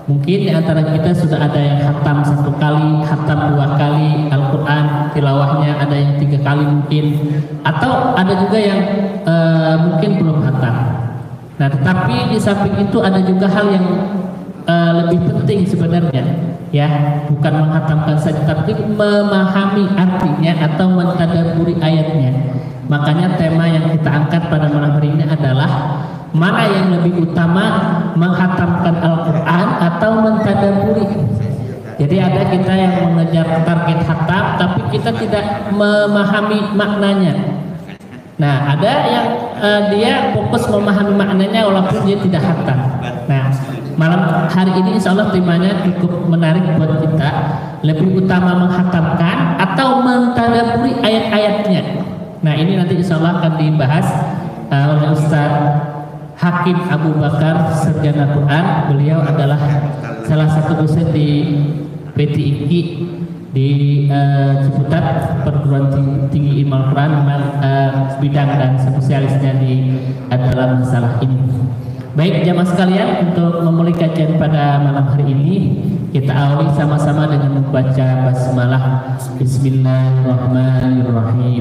Mungkin di antara kita sudah ada yang khatam 1 kali, khatam 2 kali Al-Quran, tilawahnya ada yang 3 kali mungkin, atau ada juga yang mungkin belum khatam. Nah, tetapi di samping itu ada juga hal yang lebih penting sebenarnya, ya, bukan menghatamkan saja, tapi memahami artinya atau mentadabburi ayatnya. Makanya tema yang kita angkat pada malam hari ini adalah mana yang lebih utama, menghatamkan Al-Quran atau mentadabburi. Jadi ada kita yang mengejar target khatam tapi kita tidak memahami maknanya. Nah, ada yang dia fokus memahami maknanya walaupun dia tidak khatam. Nah, malam hari ini insya Allah temanya cukup menarik buat kita. Lebih utama menghatamkan atau mentadabburi ayat-ayatnya. Nah, ini nanti insya Allah akan dibahas oleh Ustaz Hakim Abu Bakar, sarjana Quran. Beliau adalah salah satu dosen di PTIQ di Ciputat, perguruan tinggi ilmu Al-Quran, bidang dan spesialisnya dalam masalah ini. Baik jamaah sekalian, untuk memulai kajian pada malam hari ini kita awali sama-sama dengan membaca basmalah. Bismillahirrahmanirrahim.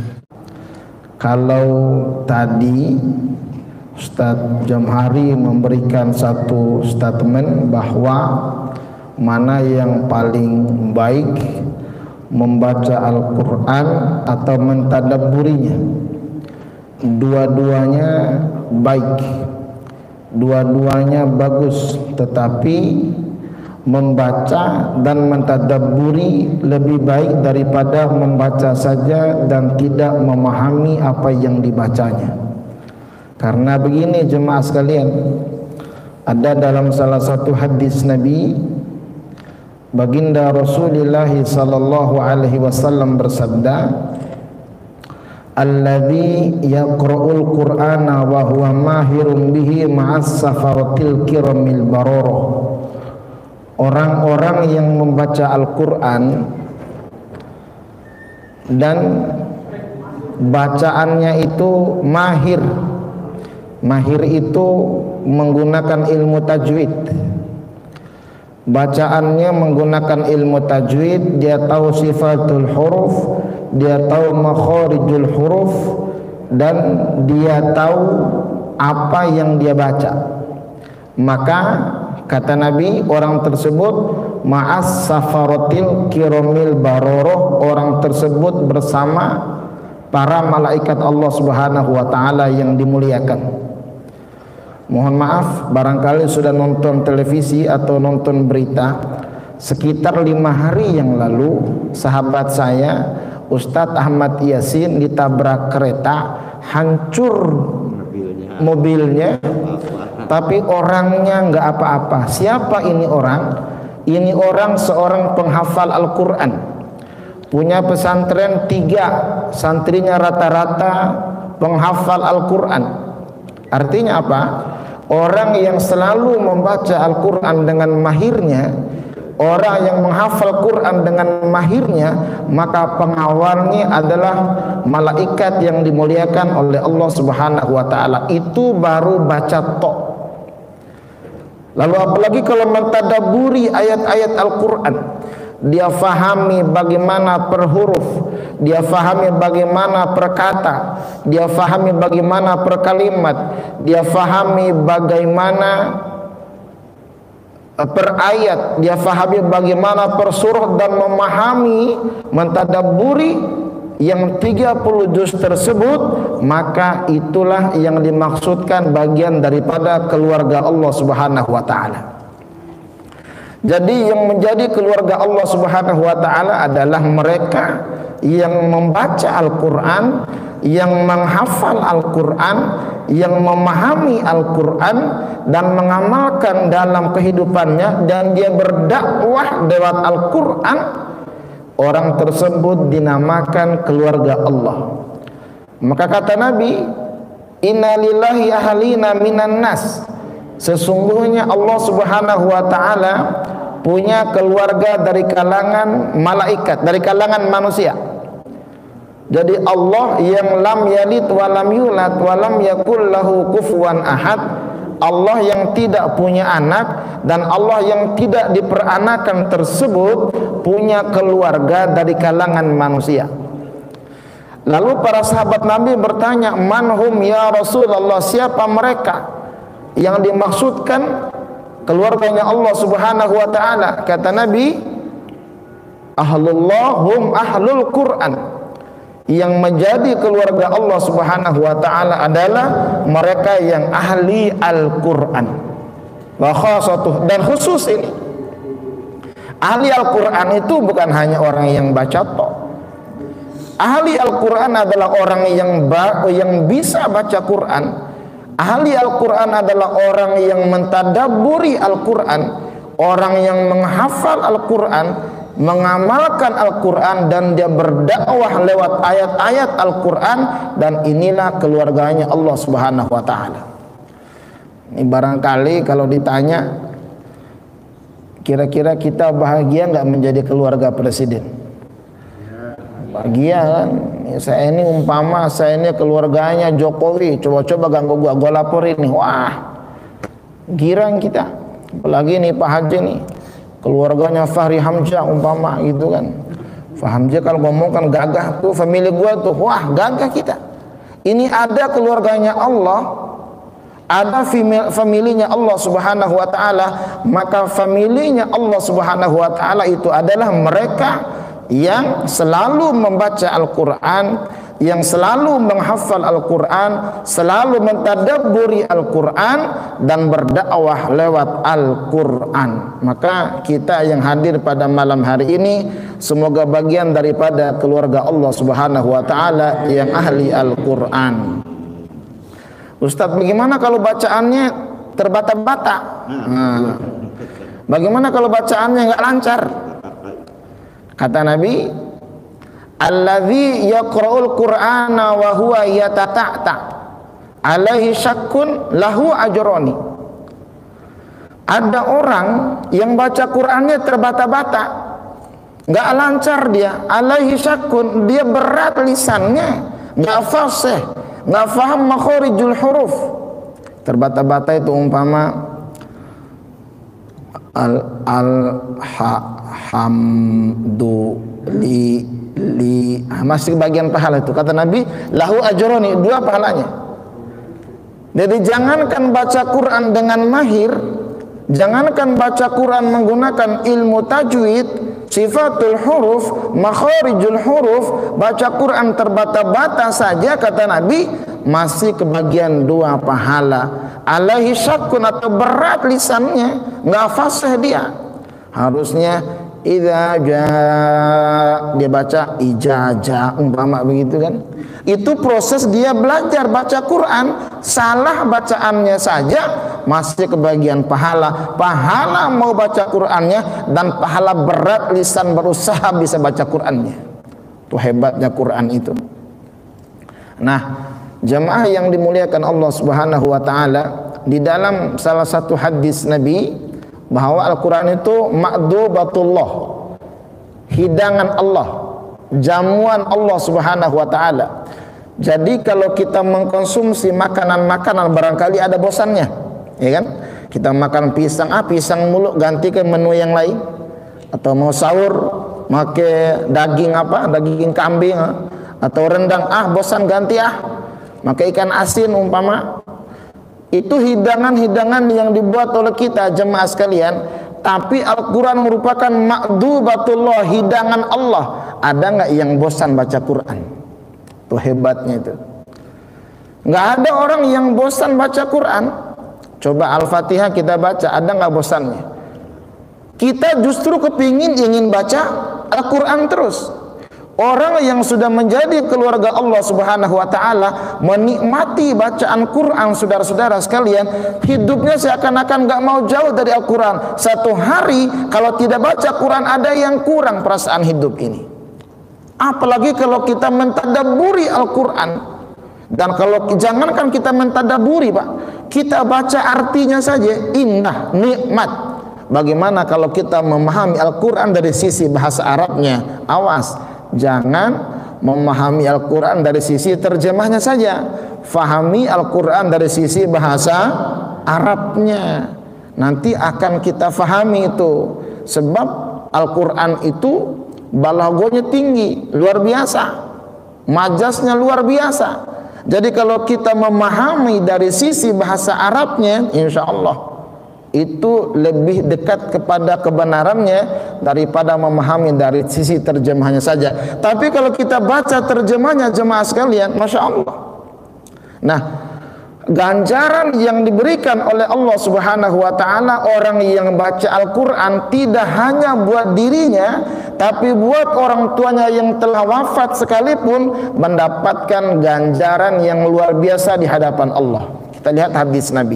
Kalau tadi Ustadz Jamhari memberikan satu statement bahwa mana yang paling baik, membaca Al-Quran atau mentadabburinya. Dua-duanya baik, dua-duanya bagus, tetapi membaca dan mentadabburi lebih baik daripada membaca saja dan tidak memahami apa yang dibacanya. Karena begini jemaah sekalian, ada dalam salah satu hadis Nabi, baginda Rasulullah sallallahu alaihi wasallam bersabda, "Alladzi yaqra'ul Qur'ana wa huwa mahirun bihi ma'as safaratil kiramil bararah." Orang-orang yang membaca Al-Qur'an dan bacaannya itu mahir. Mahir itu menggunakan ilmu tajwid. Bacaannya menggunakan ilmu tajwid, dia tahu sifatul huruf, dia tahu makharijul huruf, dan dia tahu apa yang dia baca. Maka kata Nabi, orang tersebut ma'as safaratil kiramil baroroh, orang tersebut bersama para malaikat Allah Subhanahu wa taala yang dimuliakan. Mohon maaf, barangkali sudah nonton televisi atau nonton berita. Sekitar 5 hari yang lalu, sahabat saya Ustadz Ahmad Yasin ditabrak kereta, hancur mobilnya, tapi orangnya nggak apa-apa. Siapa ini orang? Ini orang seorang penghafal Al-Quran, punya pesantren 3, santrinya rata-rata penghafal Al-Quran. Artinya apa? Orang yang selalu membaca Al-Quran dengan mahirnya, orang yang menghafal Quran dengan mahirnya, maka pengawalnya adalah malaikat yang dimuliakan oleh Allah Subhanahu wa taala. Itu baru baca tok. Lalu apalagi kalau mentadabburi ayat-ayat Al-Quran, dia fahami bagaimana per huruf, dia fahami bagaimana per kata, dia fahami bagaimana per kalimat, dia fahami bagaimana per ayat, dia fahami bagaimana per surah, dan memahami mentadabburi yang 30 juz tersebut, maka itulah yang dimaksudkan bagian daripada keluarga Allah Subhanahu wa taala. Jadi yang menjadi keluarga Allah Subhanahu wa taala adalah mereka yang membaca Al-Quran, yang menghafal Al-Quran, yang memahami Al-Quran dan mengamalkan dalam kehidupannya, dan dia berdakwah lewat Al-Quran. Orang tersebut dinamakan keluarga Allah. Maka kata Nabi, "Inna lillahi ahlina minan nas." Sesungguhnya Allah Subhanahu wa taala punya keluarga dari kalangan malaikat, dari kalangan manusia. Jadi Allah yang lam yalid wa lam yulad wa lam yakul lahu kufuwan ahad, Allah yang tidak punya anak dan Allah yang tidak diperanakan tersebut punya keluarga dari kalangan manusia. Lalu para sahabat Nabi bertanya, manhum ya Rasulullah, siapa mereka yang dimaksudkan keluarganya Allah Subhanahu wa taala? Kata Nabi, ahlullah hum ahlul Quran. Yang menjadi keluarga Allah Subhanahu wa taala adalah mereka yang ahli Al-Qur'an. Wa khassatuh, dan khusus ini ahli Al-Qur'an itu bukan hanya orang yang baca tok. Ahli Al-Qur'an adalah orang yang bisa baca Quran. Ahli Al-Quran adalah orang yang mentadabburi Al-Quran, orang yang menghafal Al-Quran, mengamalkan Al-Quran, dan dia berdakwah lewat ayat-ayat Al-Quran, dan inilah keluarganya Allah Subhanahu wa taala. Ini barangkali kalau ditanya, kira-kira kita bahagia nggak menjadi keluarga presiden? Bahagia kan? Saya ini umpama saya ini keluarganya Jokowi, coba-coba ganggu gua laporin nih, wah girang kita. Apalagi nih Pak Haji nih, keluarganya Fahri Hamzah umpama gitu kan. Fahri Hamzah kalau ngomong kan gagah tuh, family gua tuh, wah gagah kita. Ini ada keluarganya Allah, ada familinya Allah Subhanahu wa taala, maka familinya Allah Subhanahu wa taala itu adalah mereka yang selalu membaca Al-Quran, yang selalu menghafal Al-Quran, selalu mentadabburi Al-Quran, dan berdakwah lewat Al-Quran. Maka kita yang hadir pada malam hari ini semoga bagian daripada keluarga Allah Subhanahu wa taala yang ahli Al-Quran. Ustadz, bagaimana kalau bacaannya terbata-bata? Bagaimana kalau bacaannya nggak lancar? Kata Nabi, alladzi yaqra'ul Qur'ana wa huwa yatata'ta alaihi syakkun lahu ajrani. Ada orang yang baca Qur'annya terbata-bata, enggak lancar dia, alaihi syakkun, dia berat lisannya, enggak fasih, enggak paham makharijul huruf. Terbata-bata itu umpama alhamdu li masih bagian pahala itu. Kata Nabi, lahu ajroni, 2 pahalanya. Jadi jangankan baca Quran dengan mahir, jangankan baca Quran menggunakan ilmu tajwid, sifatul huruf, makharijul huruf, baca Quran terbata-bata saja kata Nabi masih kebagian 2 pahala. Alaihi syakkun, atau berat lisannya, nggak fasih dia. Harusnya idza jaa, dia baca ijazah umpama begitu kan. Itu proses dia belajar baca Quran, salah bacaannya saja masih kebagian pahala. Pahala mau baca Qurannya, dan pahala berat lisan berusaha bisa baca Qurannya. Itu hebatnya Quran itu. Nah, jemaah yang dimuliakan Allah Subhanahu wa taala, di dalam salah satu hadis Nabi bahwa Al-Qur'an itu ma'dubatullah, hidangan Allah, jamuan Allah Subhanahu wa taala. Jadi kalau kita mengkonsumsi makanan-makanan barangkali ada bosannya, ya kan? Kita makan pisang, pisang mulu, ganti ke menu yang lain. Atau mau sahur pakai daging daging kambing atau rendang, bosan ganti maka ikan asin umpama. Itu hidangan-hidangan yang dibuat oleh kita jemaah sekalian. Tapi Al-Quran merupakan ma'dubatullah, hidangan Allah. Ada nggak yang bosan baca Quran? Itu hebatnya itu. Nggak ada orang yang bosan baca Quran. Coba Al-Fatihah kita baca, ada nggak bosannya? Kita justru ingin baca Al-Quran terus. Orang yang sudah menjadi keluarga Allah Subhanahu wa taala menikmati bacaan Quran, saudara-saudara sekalian, hidupnya seakan-akan gak mau jauh dari Al-Quran. Satu hari kalau tidak baca Quran, ada yang kurang perasaan hidup ini. Apalagi kalau kita mentadabburi Al-Quran. Dan kalau jangankan kita mentadabburi, Pak, kita baca artinya saja, indah, nikmat. Bagaimana kalau kita memahami Al-Quran dari sisi bahasa Arabnya? Awas, jangan memahami Al-Quran dari sisi terjemahnya saja. Fahami Al-Quran dari sisi bahasa Arabnya. Nanti akan kita fahami itu. Sebab Al-Quran itu balagonya tinggi, luar biasa, majaznya luar biasa. Jadi kalau kita memahami dari sisi bahasa Arabnya, insya Allah itu lebih dekat kepada kebenarannya daripada memahami dari sisi terjemahnya saja. Tapi kalau kita baca terjemahnya jemaah sekalian, Masya Allah. Nah, ganjaran yang diberikan oleh Allah Subhanahu wa ta'ala orang yang baca Al-Quran tidak hanya buat dirinya, tapi buat orang tuanya yang telah wafat sekalipun mendapatkan ganjaran yang luar biasa di hadapan Allah. Kita lihat hadis Nabi.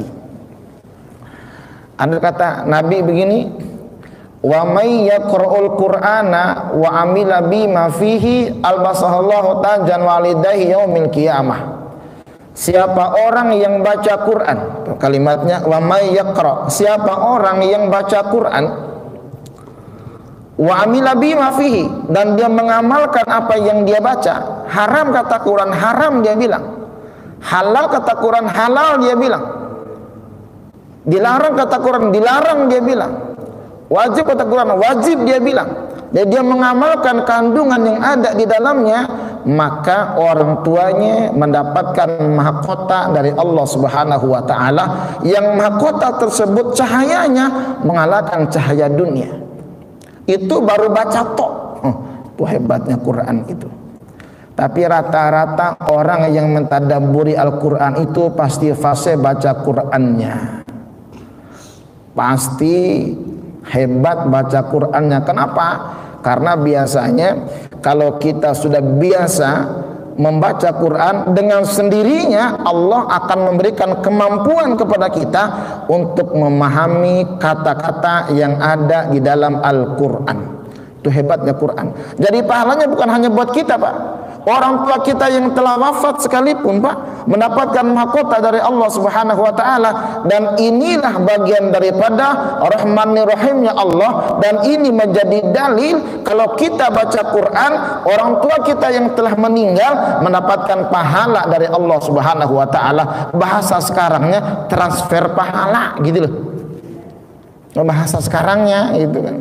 Ada kata Nabi begini, wa may yaqra'ul qur'ana wa amila bima fihi albasahallahu tajan walidayhi yaumil qiyamah. Siapa orang yang baca Quran, kalimatnya wa may yaqra, siapa orang yang baca Quran wa amila bima fihi, dan dia mengamalkan apa yang dia baca. Haram kata Quran haram dia bilang, halal kata Quran halal dia bilang, dilarang kata Quran dilarang dia bilang, wajib kata Quran wajib dia bilang. Dan dia mengamalkan kandungan yang ada di dalamnya, maka orang tuanya mendapatkan mahkota dari Allah Subhanahu wa ta'ala, yang mahkota tersebut cahayanya mengalahkan cahaya dunia. Itu baru baca tok. Itu hebatnya Quran itu. Tapi rata-rata orang yang mentadabburi Al-Quran itu pasti fase baca Qurannya, pasti hebat baca Qurannya. Kenapa? Karena biasanya kalau kita sudah biasa membaca Quran, dengan sendirinya Allah akan memberikan kemampuan kepada kita untuk memahami kata-kata yang ada di dalam Al-Quran. Itu hebatnya Quran. Jadi pahalanya bukan hanya buat kita, Pak. Orang tua kita yang telah wafat sekalipun, Pak, mendapatkan mahkota dari Allah Subhanahu wa ta'ala. Dan inilah bagian daripada Rahmanir Rahimnya Allah. Dan ini menjadi dalil kalau kita baca Quran, orang tua kita yang telah meninggal mendapatkan pahala dari Allah Subhanahu wa ta'ala. Bahasa sekarangnya transfer pahala gitu loh. Bahasa sekarangnya itu kan.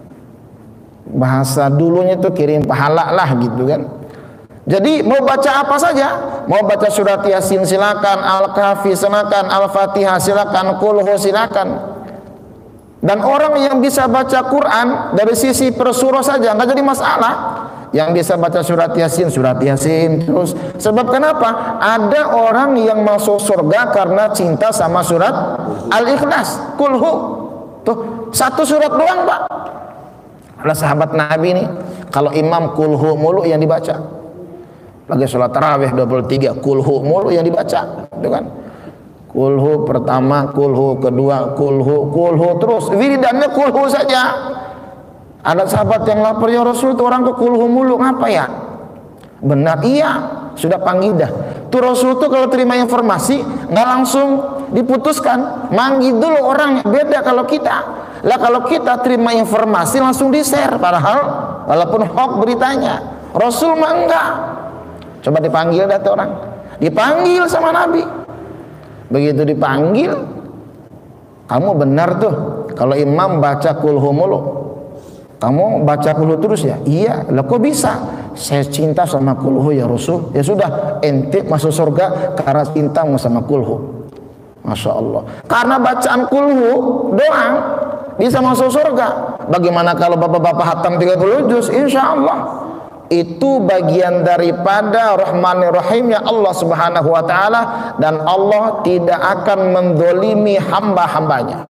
Bahasa dulunya itu kirim pahala lah gitu kan. Jadi mau baca apa saja, mau baca surat Yasin silakan, Al-Kahfi silakan, Al-Fatihah silakan, Qul Hu silakan. Dan orang yang bisa baca Quran dari sisi per surah saja nggak jadi masalah. Yang bisa baca surat Yasin terus. Sebab kenapa? Ada orang yang masuk surga karena cinta sama surat Al-Ikhlas, Qul Hu. Tuh, satu surat doang, Pak. Ada sahabat Nabi nih, kalau imam Qul Hu mulu yang dibaca. Lagi sholat tarawih 23, Qul Hu mulu yang dibaca, itu kan. Qul Hu pertama, Qul Hu kedua, Qul Hu terus. Wiridannya Qul Hu saja. Ada sahabat yang lapar, ya Rasul, itu orang ke Qul Hu mulu, ngapa ya? Benar, iya, sudah panggil dah. Tuh Rasul tuh kalau terima informasi nggak langsung diputuskan, manggil dulu orang. Beda kalau kita. Lah kalau kita terima informasi langsung di-share, padahal walaupun hoax beritanya. Rasul mah enggak. Coba dipanggil dah tuh orang. Dipanggil sama Nabi. Begitu dipanggil, kamu benar tuh kalau imam baca Qul Hu mulu. Kamu baca Qul Hu terus ya? Iya. Lah kok bisa? Saya cinta sama Qul Hu ya Rasul. Ya sudah, ente masuk surga karena cintamu sama Qul Hu. Masya Allah. Karena bacaan Qul Hu doang bisa masuk surga. Bagaimana kalau bapak-bapak hatam 30 juz? Insya Allah. Itu bagian daripada Rahmanir Rahimnya Allah Subhanahu wa ta'ala. Dan Allah tidak akan mendolimi hamba-hambanya.